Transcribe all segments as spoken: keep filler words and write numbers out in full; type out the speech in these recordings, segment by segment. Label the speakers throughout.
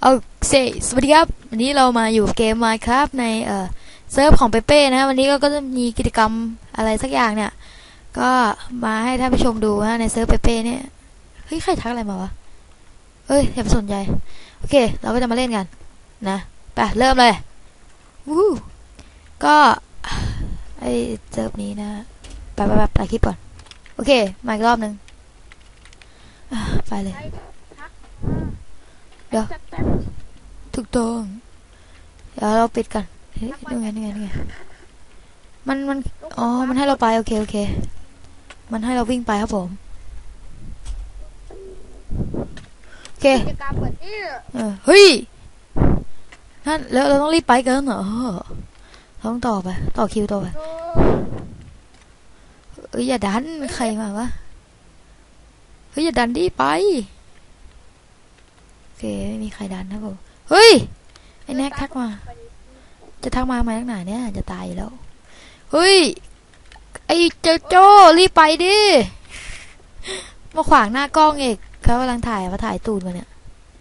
Speaker 1: เอาเซสวัสดีครับวันนี้เรามาอยู่เกม Minecraft ในเอ่อเซิร์ฟของเปเป้นะวันนี้ก็จะมีกิจกรรมอะไรสักอย่างเนี่ยก็มาให้ท่านผู้ชมดูฮะในเซิร์ฟเปเป้เนี่ยเฮ้ยใครทักอะไรมาวะเอ้ยอย่าไปสนใจโอเคเราก็จะมาเล่นกันนะไปเริ่มเลยวู้ก็ไอเซิร์ฟนี้นะไปไปไปตัดคลิปก่อนโอเคมาอีกรอบนึงไปเลยเดี๋ยวถูกต้องเดี๋ยวเราปิดกันเฮ้ยนี่ไงนี่ไงนี่ไงมันมันอ๋อมันให้เราไปโอเคโอเคมันให้เราวิ่งไปครับผมโอเคเออเฮ้ยนั่นแล้วเราต้องรีบไปกันเหรอเราต้องต่อไปต่อคิวต่อไปเฮ้ยอย่าดันใครมาวะเฮ้ยอย่าดันดิไปโอเคไม่มีใครดันนะผมเฮ้ยไอ้แน็กทักมาจะทักมาไหมนักหนาเนี่ยจะตายอยู่แล้วเฮ้ยไอ้เจ้าโจ้รีบไปดิมาขวางหน้ากล้องเอกเขากำลังถ่ายมาถ่ายตูดมาเนี่ย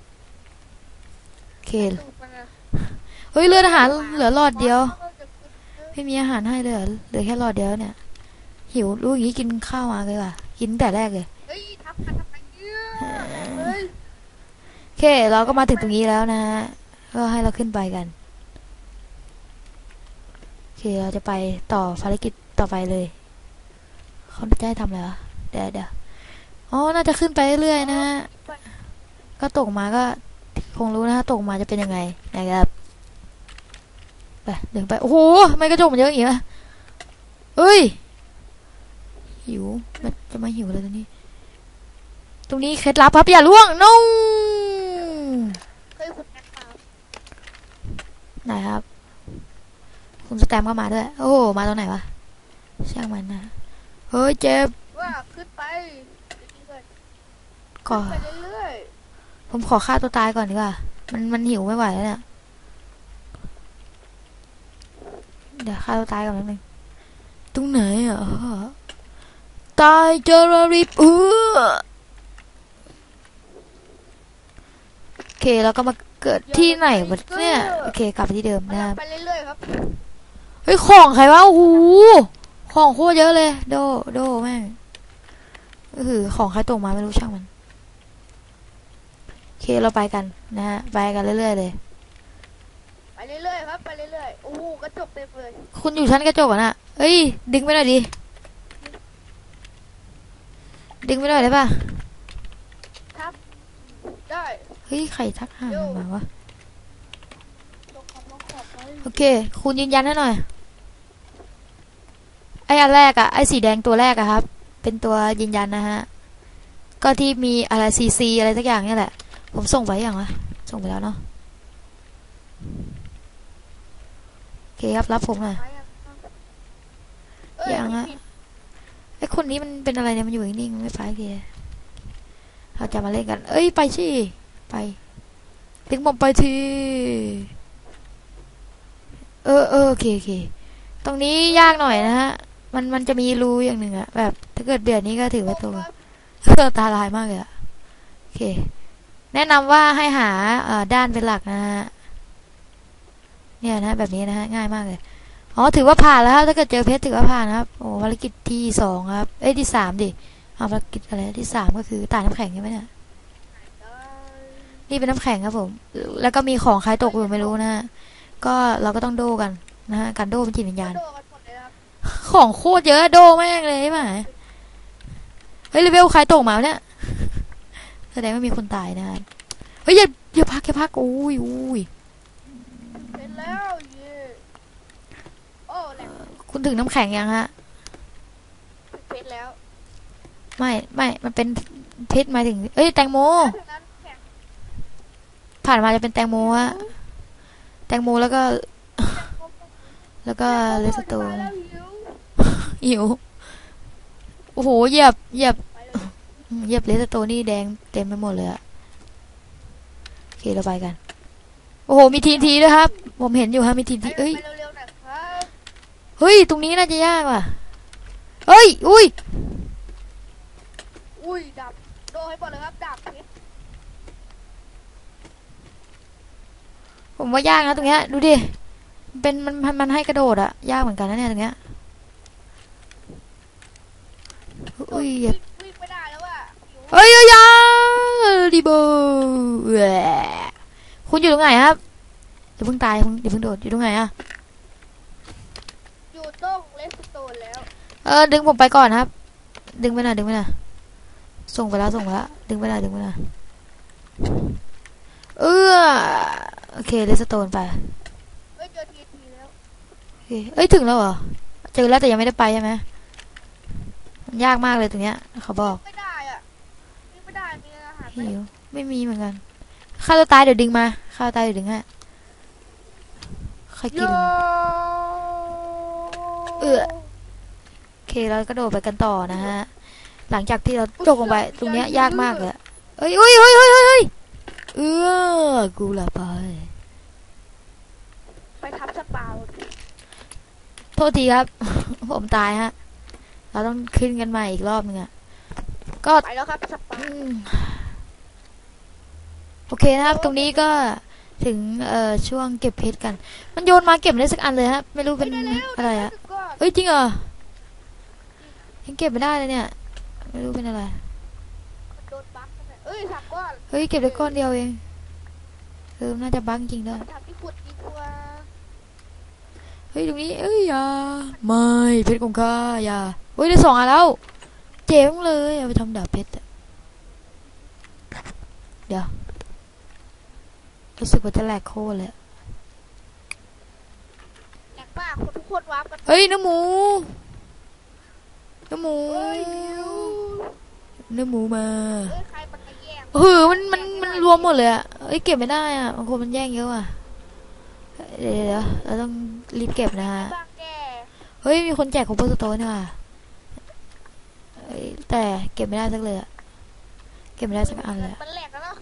Speaker 1: โอเคเฮ้ยเลือดอาหารเหลือหลอดเดียวไม่มีอาหารให้เลยเหลือแค่หลอดเดียวเนี่ยหิวรู้อย่างนี้กินข้าวมาเลยว่ะกินแต่แรกเลยโอเคเราก็มาถึงตรงนี้แล้วนะฮะก็ให้เราขึ้นไปกันโอเคเราจะไปต่อภารกิจต่อไปเลยเขาจะให้ทำอะไรวะเดี๋ยวเดี๋ยวอ๋อน่าจะขึ้นไปเรื่อยๆนะฮะก็ตกมาก็คงรู้นะตกมาจะเป็นยังไงนะครับไปเดินไปโอ้โหทำไมกระจกมันเยอะอย่างนี้วะเอ้ยหิวมันจะมาหิวเลยตรงนี้ตรงนี้เคล็ดลับครับอย่าล่วงน้องไหนครับคุณสแตมก็มาด้วยโอ้มาตรงไหนวะช่างมันนะเฮ้ยเจ็บว่าขึ้นไปก่อนผมขอฆ่าตัวตายก่อนดีกว่ามันมันหิวไม่ไหวแล้วเนี่ยเดี๋ยวฆ่าตัวตายก่อนนิดนึงตรงไหนอ่ะตายเจอรารีบเออโอเคแล้วก็มาเกิดที่ไหนวะเนี่ยโอเคกลับไปที่เดิมนะครับไปเรื่อยๆครับเฮ้ยของใครวะโอ้โหของโคตรเยอะเลยโดโดแม่งก็คือของใครตกมาไม่รู้ช่างมันโอเคเราไปกันนะฮะไปกันเรื่อยๆเลยไปเรื่อยๆครับไปเรื่อยๆโอ้โหกระจกเต็มเลยคุณอยู่ชั้นกระจกอ่ะนะเฮ้ยดึงไปหน่อยดิดึงไปหน่อยได้ป่ะครับได้เฮ้ยใครทักหามาวะโอเคคุณยืนยันให้หน่อยไอ้อันแรกอะไอ้สีแดงตัวแรกอะครับเป็นตัวยืนยันนะฮะก็ที่มีอะไรซีซีอะไรสักอย่างนี่แหละผมส่งไปอย่างวะส่งไปแล้วเนาะโอเคครับรับผมหน่อยอย่างอะไอ้คนนี้มันเป็นอะไรเนี่ยมันอยู่นิ่งๆไม่ไปโอเคเราจะมาเล่นกันเอ้ยไปสิไปดึงผมไปทีเออเออโอเคโอเคตรงนี้ยากหน่อยนะฮะมันมันจะมีรูอย่างหนึ่งอะแบบถ้าเกิดเบียดนี้ก็ถือว่าตัวตาลายมากเลยอะโอเคแนะนำว่าให้หาเอ่อด้านเป็นหลักนะฮะเนี่ยนะแบบนี้นะฮะง่ายมากเลยอ๋อถือว่าผ่านแล้วครับถ้าเกิดเจอเพชรถือว่าผ่านนะครับโอ้ภารกิจที่สองครับเอ้ยที่สามดิเอาภารกิจอะไรที่สามก็คือตาน้ำแข็งใช่ไหมเนี่ยนี่เป็นน้ำแข็งครับผมแล้วก็มีของคล้ายตกอยู่ไม่รู้นะฮะก็เราก็ต้องโดกันนะฮะการโดเป็นจิตวิญญาณของโคตรเยอะโดแม่งเลยใช่ไหมเฮ้ยเลเวลใครตกมาเนี่ยแสดงว่ามีคนตายนะเฮ้ยอย่าอย่าพักอย่าพักอุ้ยอุ้ยเป็นแล้วคุณถึงน้ำแข็งยังฮะเพชรแล้วไม่ไม่มันเป็นเพชรมาถึงเอ้ยแตงโมผ่านมาจะเป็นแตงโมฮะแตงโมแล้วก็แล้วก็เลสโตนหิวโอ้โหเหยียบเหยียบเหยียบเลสโตนนี่แดงเต็มไปหมดเลยอะโอเคเราไปกันโอ้โหมีทีนทีด้วยครับผมเห็นอยู่ฮะมีทีนทีเอ้ยเฮ้ยตรงนี้น่าจะยากว่ะเฮ้ยอุ้ยอุ้ยดับโดให้หมดเลยครับดับผมว่ายากนะตรงเนี้ยดูดิเป็นมันมันมันให้กระโดดอะยากเหมือนกันนะเนี่ยตรงเนี้ยอุ้ย
Speaker 2: วิ่งวิ่งไม่ได้แล้วอะ
Speaker 1: เฮ้ยยาดีโบคุณอยู่ตรงไหนครับอย่าเพิ่งตายอย่าเพิ่งโดดอยู่ตรงไหนอะ
Speaker 2: อยู่ตรงเลสโตนแล้ว
Speaker 1: เออดึงผมไปก่อนครับดึงไปหน่อยดึงไปหน่อยส่งไปแล้วส่งไปแล้วดึงไปหน่อยดึงไปหน่อยเออโอเคเลสโตนไป
Speaker 2: เอ้ยเจอทีทีแล้ว
Speaker 1: เอ้ยถึงแล้วเหรอเจอแล้วแต่ยังไม่ได้ไปใช่ไหมมันยากมากเลยตรงเนี้ยเขาบอก
Speaker 2: ไม่ได้อะไม่ได้มีอาหารไหม
Speaker 1: หิวไม่มีเหมือนกันข้าวตัวตายเดี๋ยวดึงมาข้าวตายเดี๋ยวดึงให้ใครกินเออโอเคเราก็โดดไปกันต่อนะฮะหลังจากที่เราตกลงไปตรงเนี้ยยากมากเลยเอ้ยเฮ้ยเฮ้ยเฮ้ยเฮ้ยเออกูละไป
Speaker 2: ไปทับสปาว
Speaker 1: โทษทีครับ ผมตายฮะเราต้องขึ้นกันใหม่อีกรอบนึงอ่ะก็
Speaker 2: ไปแล้วครับสปาว
Speaker 1: โอเคนะครับตรงนี้ก็ถึงเอ่อช่วงเก็บเพชรกันมันโยนมาเก็บได้สักอันเลยครับไม่รู้เป็นอะไรอะเฮ้ยจริงเหรอยังเก็บไม่ได้เลยเนี่ยไม่รู้เป็นอะไร
Speaker 2: โดนบั๊กเอ้ยสักก้อน
Speaker 1: เฮ้ยเก็บได้ก้อนเดียวเองเออน่าจะบั๊กจริงด้วย
Speaker 2: ทำที่ขุดดีกว่า
Speaker 1: เฮ้ยตรงนี้เอ้ยอย่าไม่เพชรของข้าอย่าเฮ้ยได้สองอันแล้วเจ๋งเลยเอาไปทำดาบเพชรเดี๋ยวรู้สึกว่าจะแหลกโคตรเลย
Speaker 2: แหลกมากคนทุกคนว้ากัน
Speaker 1: เฮ้ยน้ำหมูน้ำหมูน้ำหมูมาเออมันมันมันรวมหมดเลยอ่ะเอ้ยเก็บไม่ได้อ่ะบางคนมันแย่งเยอะอ่ะเดี๋ยวเราต้องรีบเก็บนะฮะเฮ้ยมีคนแจกของโปสโตนอ่ะแต่เก็บไม่ได้สักเลยอ่ะเก็บไม่ได้สักอันเลย
Speaker 2: มันแหลกแล้วเนาะ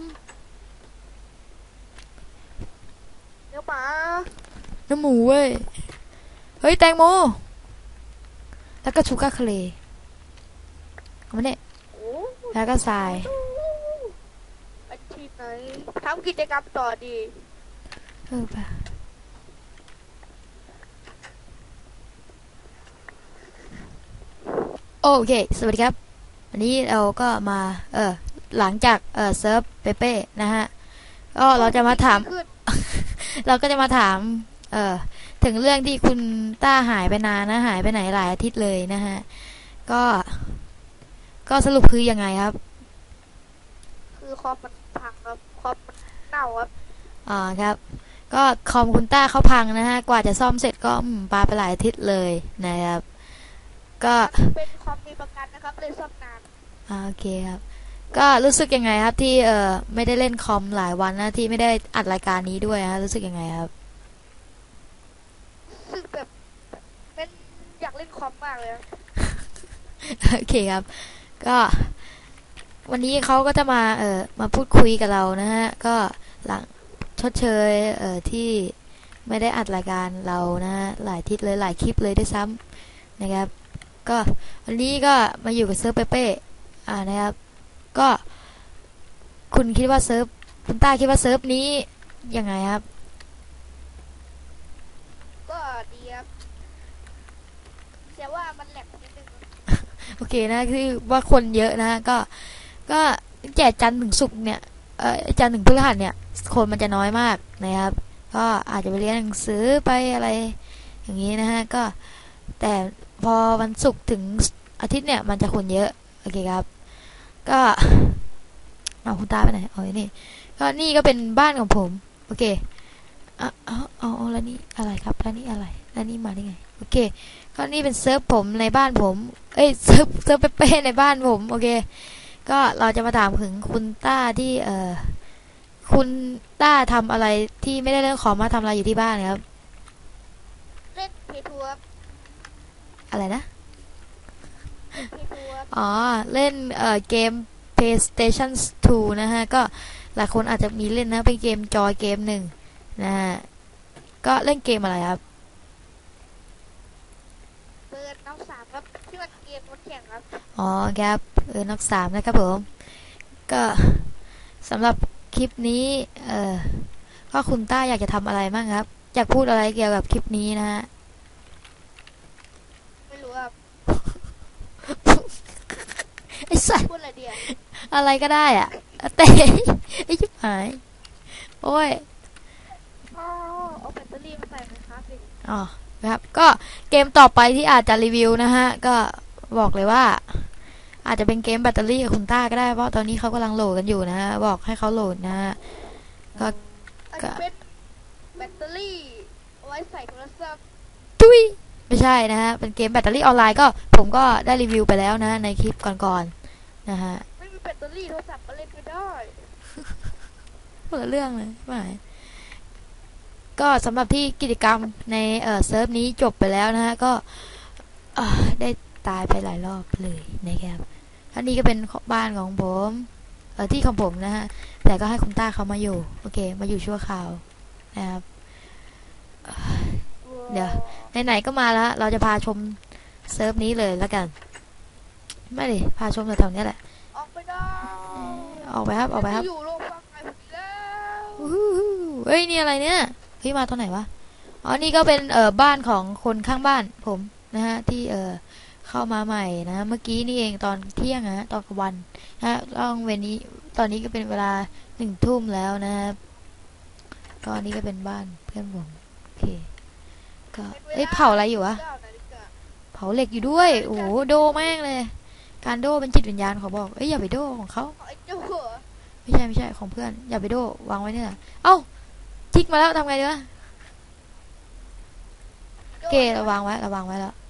Speaker 2: เดี๋ยวมา
Speaker 1: น้ำหมูเว้ยเฮ้ยแตงโมแล้วก็ชูการ์เคลย์เอามาเนี่ยแล้วก็ทราย
Speaker 2: อาชีพไหนทำกิจกรรมต่อดี
Speaker 1: เออป่ะโอเคสวัสดีครับวันนี้เราก็มาเออหลังจากเออเซิร์ฟเปเป้นะฮะก็เราจะมาถามเราก็จะมาถามเออถึงเรื่องที่คุณต้าหายไปนานนะหายไปไหนหลายอาทิตย์เลยนะฮะก็ก็สรุปคือยังไงครับ
Speaker 2: คือคอมมันพังครับคอมมันเน่าครับ
Speaker 1: อ๋อครับก็คอมคุณต้าเขาพังนะฮะกว่าจะซ่อมเสร็จก็ปาไปหลายอาทิตย์เลยนะครับก็
Speaker 2: เป็นคอมมีประกันนะครับเลยซ่อมนาน
Speaker 1: โอเคครับก็รู้สึกยังไงครับที่เออไม่ได้เล่นคอมหลายวันนะที่ไม่ได้อัดรายการนี้ด้วยฮะรู้สึกยังไงครับ
Speaker 2: รู้สึกแบบเป็นอยากเล่นคอมมากเลย
Speaker 1: โอเคครับก็วันนี้เขาก็จะมาเอ่อมาพูดคุยกับเรานะฮะก็หลังชดเชยเอ่อที่ไม่ได้อัดรายการเรานะฮะหลายทิศเลยหลายคลิปเลยได้ซ้ำนะครับก็วันนี้ก็มาอยู่กับเซิร์ฟเปเป้อ่านะครับก็คุณคิดว่าเซิร์ฟคุณต้าคิดว่าเซิร์ฟนี้ยังไงครับ
Speaker 2: ก็ดีครับแต่ว่ามันแหลกนิดนึง
Speaker 1: โอเคนะคือว่าคนเยอะนะก็ก็แจกจันทร์ถึงศุกร์เนี่ยเออจันทร์ถึงพฤหัสเนี่ยคนมันจะน้อยมากนะครับก็อาจจะไปเรียนหนังสือไปอะไรอย่างนี้นะฮะก็แต่พอวันศุกร์ถึงอาทิตย์เนี่ยมันจะคนเยอะโอเคครับก็เอาคุณตาไปไหนเอาไอ้นี่ก็นี่ก็เป็นบ้านของผมโอเคเอาเอาเอาแล้วนี่อะไรครับแล้วนี่อะไรแล้วนี่มาได้ไงโอเคก็นี่เป็นเซิร์ฟผมในบ้านผมเอ้ยเซิร์ฟเซิร์ฟเป้ในบ้านผมโอเคก็เราจะมาถามถึงคุณต้าที่เอ่อคุณต้าทำอะไรที่ไม่ได้เล่นคอมมาทำอะไรอยู่ที่บ้านครับ
Speaker 2: เล่นเพทัวร์
Speaker 1: อะไรนะอ๋อเล่นเอ่อเกม PlayStation ทู นะฮะก็หลายคนอาจจะมีเล่นนะเป็นเกมจอยเกมหนึ่งนะฮะก็เล่นเกมอะไรครับ
Speaker 2: เบิร์นน้องสามครับที่มันเกมรถแข่งครับ
Speaker 1: อ๋อครับเออนักสามนะครับผมก็สำหรับคลิปนี้เอ่อก็คุณต้าอยากจะทำอะไรบ้างครับอยากพูดอะไรเกี่ยวกับคลิปนี้นะฮะ
Speaker 2: ไม่รู้ครับ
Speaker 1: ไอ้สัส
Speaker 2: พูดอะไรดีอะ
Speaker 1: อะไรก็ได้อ่ะแต่ไอ้ชิบหายโอ้ย
Speaker 2: อ๋อเอาแบตเตอรี่มาใส่ไหมครับดิ
Speaker 1: อ๋อครับก็เกมต่อไปที่อาจจะรีวิวนะฮะก็บอกเลยว่า อาจจะเป็นเกมแบตเตอรี่กับคุณต้าก็ได้เพราะตอนนี้เขากำลังโหลดกันอยู่นะฮะบอกให้เขาโหลดนะฮะก็
Speaker 2: อาจจะเป็นแบตเตอรี่เอาไว้ใส่โทรศัพท์
Speaker 1: จุ้ยไม่ใช่นะฮะเป็นเกมแบตเตอรี่ออนไลน์ก็ผมก็ได้รีวิวไปแล้วนะในคลิปก่อนๆนะฮะ
Speaker 2: ไม่มีแบตเตอรี่โทรศัพท์ก็เล่นไม่ได้
Speaker 1: คนละเรื่องเลยไม่ก็สำหรับที่กิจกรรมในเอ่อเซิร์ฟนี้จบไปแล้วนะฮะก็เอ่อได้ตายไปหลายรอบเลยนะครับอันนี้ก็เป็นบ้านของผมเออที่ของผมนะฮะแต่ก็ให้คุณต้าเขามาอยู่โอเคมาอยู่ชั่วคราวนะครับ เดี๋ยว ไหนๆก็มาแล้วเราจะพาชมเซิร์ฟนี้เลยแล้วกันไม่ดิพาชมแถวๆนี้แหละ
Speaker 2: ออกไปได้
Speaker 1: ออกไปครับออกไปครับ
Speaker 2: อยู่โรงฟังไงพอดีแล้ว
Speaker 1: อู้หูเฮ้ยนี่อะไรเนี่ยเฮ้ยมาตอนไหนวะอ๋อนี่ก็เป็นเอ่อบ้านของคนข้างบ้านผมนะฮะที่เอ่อเข้ามาใหม่นะเมื่อกี้นี่เองตอนเที่ยงฮะตอนกลางวันนะฮะต้องเวลนี้ตอนนี้ก็เป็นเวลาหนึ่งทุ่มแล้วนะครับก็อันนี้ก็เป็นบ้านเพื่อนผมโอเคก็เอ้ยเผาอะไรอยู่วะ
Speaker 2: เก้านาฬิกา
Speaker 1: เผาเหล็กอยู่ด้วยโอ้โหโดแม่งเลย การโดเป็นจิตวิญญาณเขาบอกเอ้ยอย่าไปโดของเขา
Speaker 2: ไอ้เจ้าหัว
Speaker 1: ไม่ใช่ไม่ใช่ของเพื่อนอย่าไปโดวางไว้เนี่ยเอ้าจิกมาแล้วทำไงดีวะเกเราวางไว้เราวางไว้แล้ว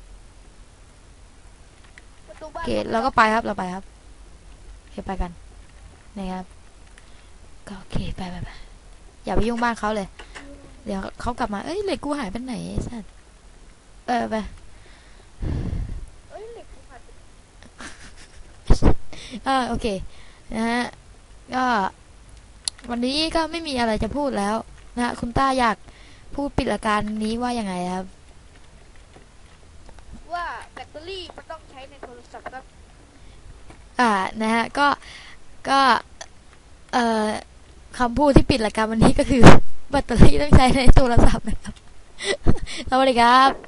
Speaker 2: ประตูบ้าน
Speaker 1: เกเราก็ไปครับเราไปครับโอเคไปกันนะครับก็โอเคไปไปไปอย่าไปยุ่งบ้านเขาเลย เดี๋ยวเขากลับมาเอ้ยเหล็กกูหายไปไหนไอ้สัสเออไป
Speaker 2: เอ้ยเหล็กกูหายไป
Speaker 1: อ่าโอเคนะฮะก็วันนี้ก็ไม่มีอะไรจะพูดแล้วนะฮะคุณต้าอยากพูดปิดรายการนี้ว่ายังไงครับ
Speaker 2: ว่าแบตเตอรี่มันต้องใช้ในโทรศัพท์ครับ
Speaker 1: อ่านะฮะก็ก็เอ่อคำพูดที่ปิดรายการวันนี้ก็คือแบตเตอรี่ต้องใช้ในโทรศัพท์นะครับสวัสดีครับ